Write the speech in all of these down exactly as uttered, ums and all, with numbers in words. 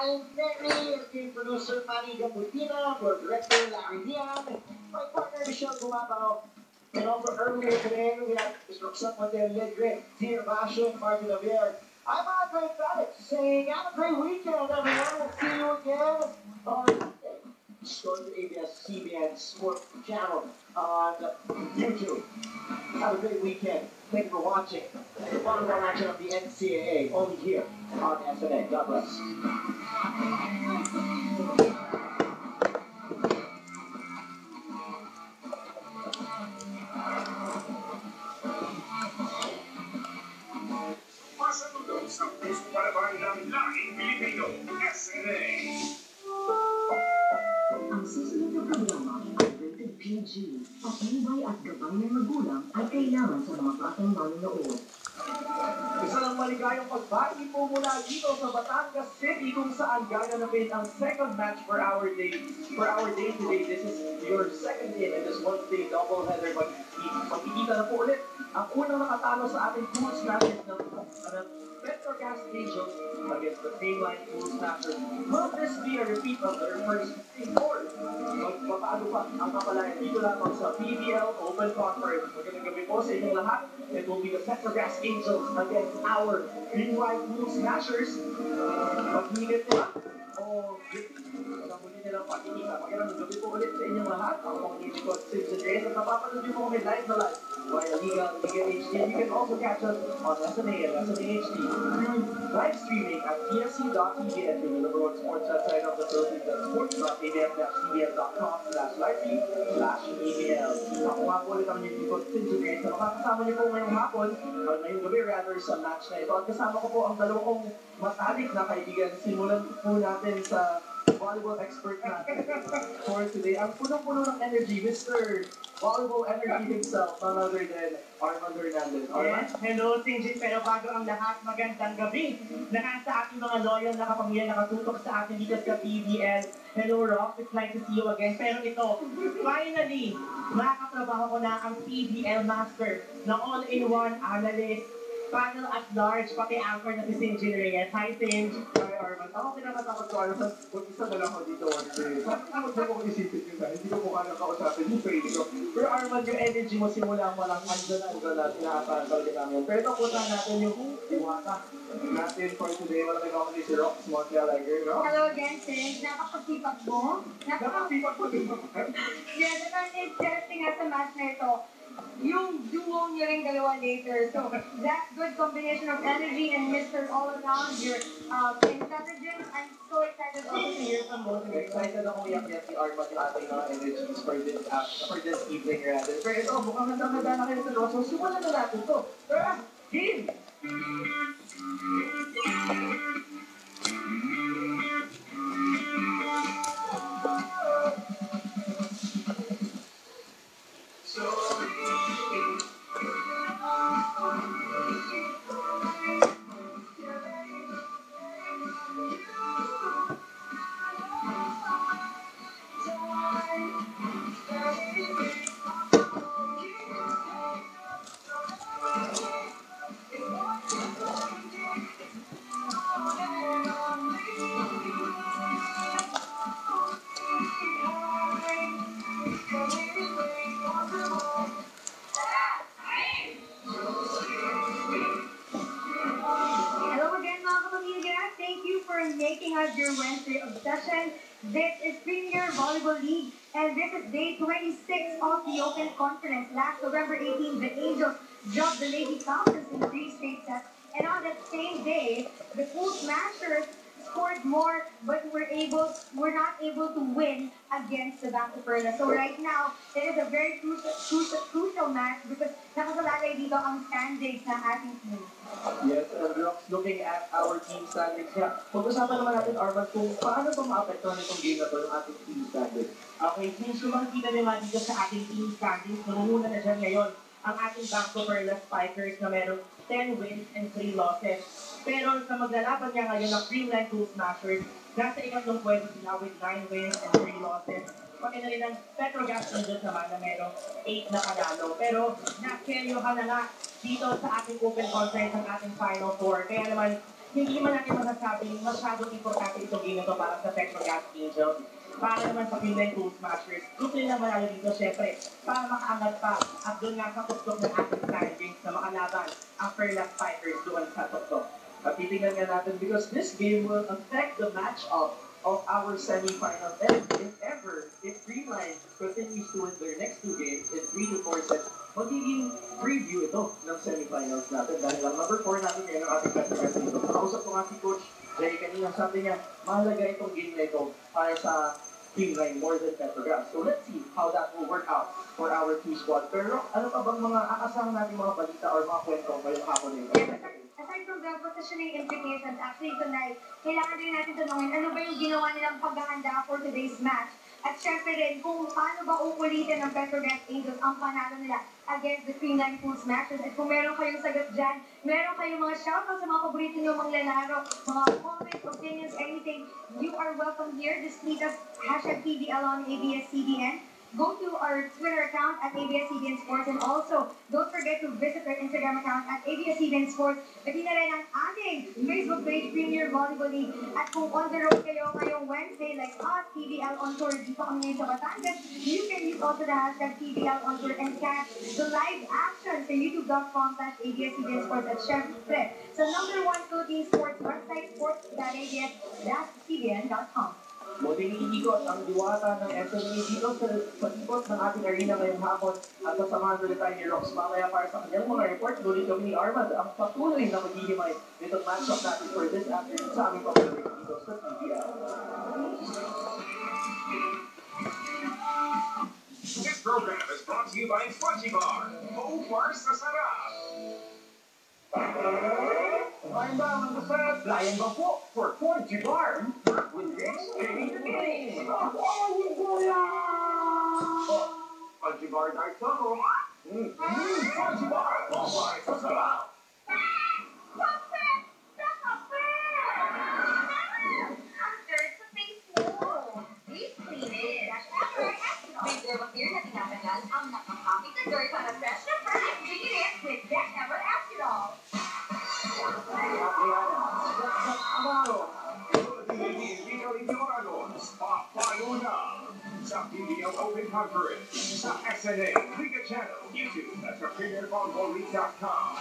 I'm Mary, team producer Manny Gabutina, for director Larry Dian, my partner Michelle Gumabao, and also earlier today we have Mister Roxanne Montel Legre, Tia Basho, Martin Javier. I'm Andre Felix saying have a great weekend, everyone. We'll see you again on Go to A B S C B N Sports Channel on YouTube. Have a great weekend. Thank you for watching the volleyball action of the N C A A only here on S N A. God bless. Masaludo sa puso palabay ng lahing Pilipino, S N A. Ang susunod na programa ay rated P G. Patnubay at gabay ng magulang ay kailangan sa mga batang manonood. Isa ng maligayang pagbati po mula dito sa Batangas City kung saan gaganapin ang second match for our day. For our day today, this is your second game in this one-day doubleheader. Magkikita na po ulit ang unang nakatalo sa ating pool smashes ng Petrogas Angels against the mainline pool smashers. Will this be a repeat of their first score? Magpapaano pa ang kapalayan dito lamang sa P B L Open Conference. Magandang gabi po sa inyong lahat. It will be the Petrogas Angels against our mainline pool smashers. Mag-init nila o muli nilang pakikita. Magandang gabi po ulit sa inyong lahat. Ako pong hindi ko Simpson Days at napapanood niyo po kami live na live via Liga, Liga H D. You can also catch us on S N A and S N A H D through live streaming at P F C dot T V and the number one sports website of the Philippines at sports dot a b f dash c b n dot com slash live feed slash A B L. Ako nga po ulit ang hindi ko Simpson Days na makakasama niyo po ngayong hapon o ngayong gabi rather sa match na ito. At kasama ko po ang dalawang matalik na kaibigan. Simulan po natin sa volleyball expert natin for today. Ang punong-puno ng energy, Mister Volleyball Energy himself, none other than Armand Hernandez. Yes, hello, Sinjin. Pero bago ang lahat, magandang gabi. Lahat sa ating mga loyal na kapamilya nakatutok sa atin dito sa P B L. Hello, Rox. It's nice to see you again. Pero ito, finally, makakatrabaho ko na ang P B L Master na all-in-one analyst, panel at large, pati anchor na si Sinjin Reyes. Hi, Sinj. Hi, Armand. Ako kinakatakot ko, Armand. Kung isa na lang ako dito, Armand. Takot mo kung isipin yun na. Hindi ko mukha nang kausapin yung training ko. Pero Armand, yung energy mo simula mo lang, andun na, andun na, tinakasahan talaga namin. Pero ito, punta natin yung iwata natin for today. Malamig ako ni si Rox Montialager. Hello again, Sinj. Napakasipag mo. Napakasipag mo din mo. Yes, at ang interesting nga sa match na ito, yung duo niyo rin dalawa later. So, that good combination of energy and Mister All Around, your um, intelligence, I'm so excited also to hear from both of you. Excited ako iyak-iyak si Armand yung ating mga energies for this, uh, for this evening rather. Pero ito, mukhang handa-handa na kayo sa loob. So, simulan na natin ito. Tara, game! Making us your Wednesday obsession. This is Premier Volleyball League, and this is day twenty-six of the Open Conference. Last November eighteenth, the Angels dropped the Lady Falcons in three straight sets, and on that same day, the Pool Smashers scored more, but were able, were not able to win against the Banco Perla. So right now, it is a very crucial, crucial, crucial match because nakasalalay dito ang standings ng ating team. Yes, and Rox, looking at our team standings, yeah, pag-usapan naman natin, Armand, kung paano ba ma-apektuhan itong game na ito yung ating team standings. Okay, since kung makikita nyo nga dito sa ating team standings, namumuna na dyan ngayon ang ating Banco Perla Spikers na meron ten wins and three losses. Pero sa maglalaban niya ngayon ng Dreamland Pool Smashers, nasa ikatlong pwesto sila with nine wins and three losses. Pati na rin ang Petrogas Angels naman na merong eight na panalo. Pero nakelyohan na nga dito sa ating Open Conference ang ating Final Four. Kaya naman, hindi man natin masasabing masyadong importante itong game na to para sa Petrogas Angels. Para naman sa Finland Pool Smashers, gusto nila manalo dito syempre para makaangat pa at doon nga sa tuktok ng ating standings na makalaban ang Fairless Fighters doon sa tuktok. At titingnan nga natin because this game will affect the matchup of our semi-final. And if ever, if Greenline continues to win their next two games in three to four sets, magiging preview ito ng semi-finals natin. Dahil ang number four natin ngayon ang ating Petrogas dito. Nakausap ko nga si Coach Jay kanina, sabi niya, mahalaga itong game na ito para sa Greenline more than Petrogas. So let's see how that will work out for our two squad. Pero ano pa bang mga aasahan natin mga balita or mga kwento ngayong hapon nito? Aside from the positioning implications, actually tonight, kailangan din natin tanungin ano ba yung ginawa nilang paghahanda for today's match. At syempre rin, kung paano ba uulitin ng Petrogas Angels ang panalo nila against the Greenline Pool Smashers. At kung meron kayong sagot dyan, meron kayong mga shoutout sa mga paborito nyo mga lalaro, mga comments, opinions, anything, you are welcome here. Just tweet us, hashtag P B L on A B S C B N. Go to our Twitter account at A B S C B N Sports and also don't forget to visit our Instagram account at A B S C B N Sports. Pati na rin ang ating Facebook page, Premier Volleyball League. At kung on the road kayo ngayong Wednesday like us, P B L on tour dito kami ngayon sa Batangas, you can use also the hashtag P B L on tour and catch the live action sa youtube dot com slash A B S C B N Sports at syempre sa number one Philippine sports website, sports dot A B S dash C B N dot com. Muling iikot ang diwata ng S M A dito sa, sa ikot ng ating arena ngayong hapon at kasamahan ulit tayo ni Rox mamaya para sa kanyang mga report. Nulit kami ni Armand ang patuloy na maghihimay nitong matchup natin for this afternoon sa aming patuloy dito sa P B L. This program is brought to you by Fudgy Bar. Home Bar sa Sarap. Kumain ba ang masarap? Layan ba po for Fudgy Bar? With this, baby, baby. Fudgy Bar Dark Choco. Mmm, Fudgy Bar. Home Bar sa Sarap. Ang nakakapit na dirt para fresh na fresh and clean with Best Ever After All. Sa P B L Open Conference, sa S N A Liga Channel, YouTube, at sa premier volleyball league dot com.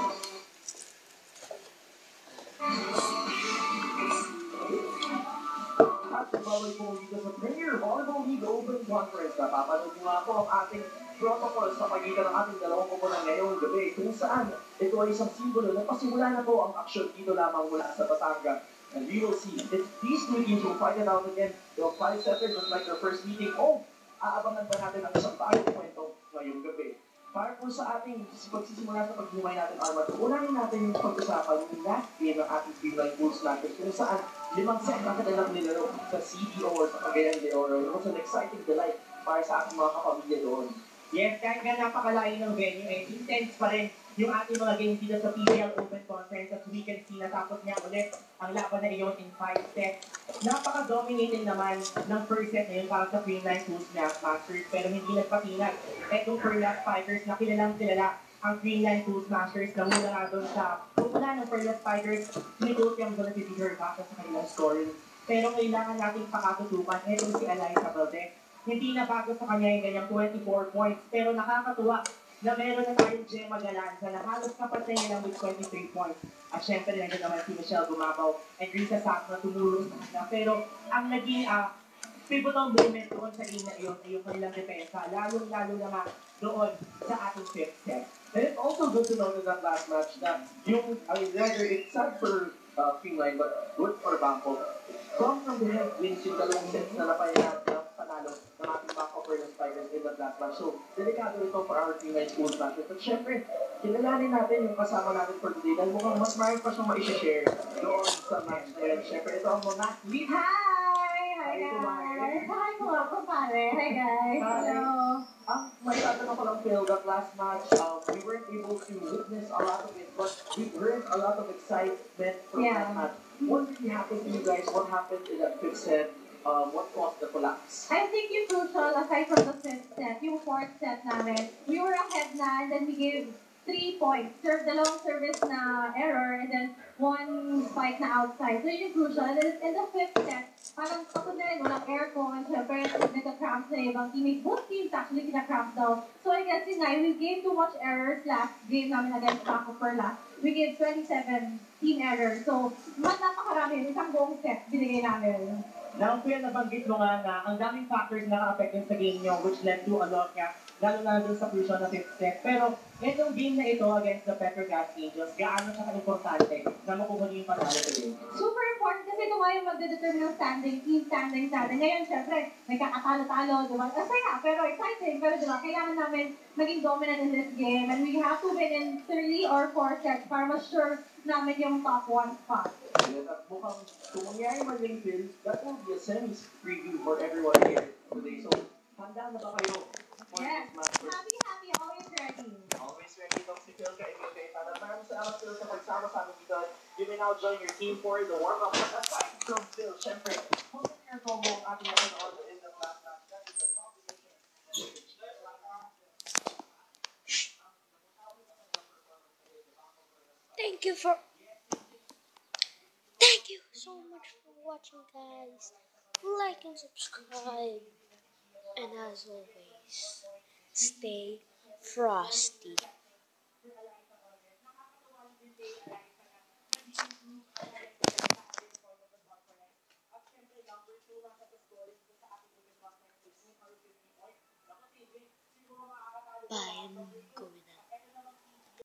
At sabaway po dito sa Premier Volleyball League Open Conference. Napapanood nyo nga po ang ating protocol sa pagitan ng ating dalawang koponan ngayong gabi kung saan ito ay isang simbolo na pasimula na po ang aksyon dito lamang mula sa Batangas. And we will see if these two teams will fight it out again. They'll fight separate just like their first meeting. Oh, aabangan ba natin ang isang bagong kwento ngayong gabi? Para po sa ating pagsisimula sa paghimay natin, Armand, unahin natin yung pag-usapan yung last game ng ating Greenline Pool Smashers kung saan limang set na kanilang nilaro sa C D O or sa Cagayan de Oro. It was an exciting delight para sa ating mga kapamilya doon. Yes, kahit nga napakalayo ng venue, eh, intense pa rin yung ating mga games dito sa P B L Open Conference at we can see natapos niya ulit ang laban na iyon in five sets. Napaka-dominating naman ng first set na yun para sa Greenline Pool Smashers pero hindi nagpatinag. Etong Fairless Fighters na kilalang kilala ang Greenline Pool Smashers na mula nga doon sa pupula ng Fairless Fighters ni-goat yung doon si Peter Baka sa kanilang scoring. Pero kailangan nating pakatutukan etong si Eliza Valdez. Hindi na bago sa kanya yung ganyang twenty-four points. Pero nakakatuwa na meron na tayong Gemma Galanza na halos kapatay niya lang with twenty-three points. At syempre nandiyan naman si Michelle Gumabaw and Risa Sack na tumulong sa kanya. Pero ang naging uh, pivotal moment doon sa game na iyon ay yung kanilang depensa. Lalo-lalo na nga doon sa ating fifth set. And it's also good to note in that last match na yung, I mean, rather, it's sad for uh, Greenline, but good for Bangkok. Come from the head wins yung dalawang sets na napayanan na panalo ng ating Bangkok Fairless Fighters in that last match. So, delikado ito for our Greenline School matches. But syempre, kilalanin natin yung kasama natin for today dahil mukhang mas marami pa siyang ma-share doon sa match na yun. Syempre, ito ang mga lead. Hi! Hi, Hi, kumain. guys! Hi, mga kumpare! Hi, guys! Hello! Ang may tatanong ko lang, Phil, that last match, um, we weren't able to witness a lot of it, but we heard a lot of excitement from Yeah. that match. What really happened to you guys? What happened in that fifth set? Um, what caused the collapse? I think yung crucial, aside from the fifth set, yung fourth set namin, we were ahead na, and then we gave three points. Serve the long service na error and then one spike na outside. So yun yung crucial. And then in the fifth set, parang kapag na rin, walang aircon, syempre nagka-cramps na yung ibang teammates. Both teams actually kina-cramps daw. So I guess yun nga, we gave too much errors last game namin against Paco for last. We gave twenty-seven team errors. So, mas napakarami. Isang buong set binigay namin. Now, Kuya, nabanggit mo nga na ang daming factors na naka-affect sa game nyo, which led to a lot nga, lalo na dun sa crucial na fifth set. Pero, itong game na ito against the Petrogas Angels, gaano siya ka-importante na makuha nyo yung panalo today? Super important kasi ito nga yung magdedetermine ng standing, team standing natin. Ngayon, syempre, may kakatalo-talo, di ba? Masaya, pero exciting. Pero di ba, kailangan namin maging dominant in this game. And we have to win in three or four sets para ma-sure namin yung top one spot. Yes, at mukhang kung mangyari man yung Phil, that will be a semis preview for everyone here today. So, handa na ba kayo for Yes. this match? Happy, happy, always ready. Always ready itong si Phil ka, Emil Cayetana. Maraming salamat Phil sa pagsama sa amin dito. You may now join your team for the warm-up. But aside from Phil, syempre, kung ano yung combo ang ating nakanood in the last match, that is the combination. Thank you for Thank you so much for watching, guys. Like and subscribe. And as always, stay frosty.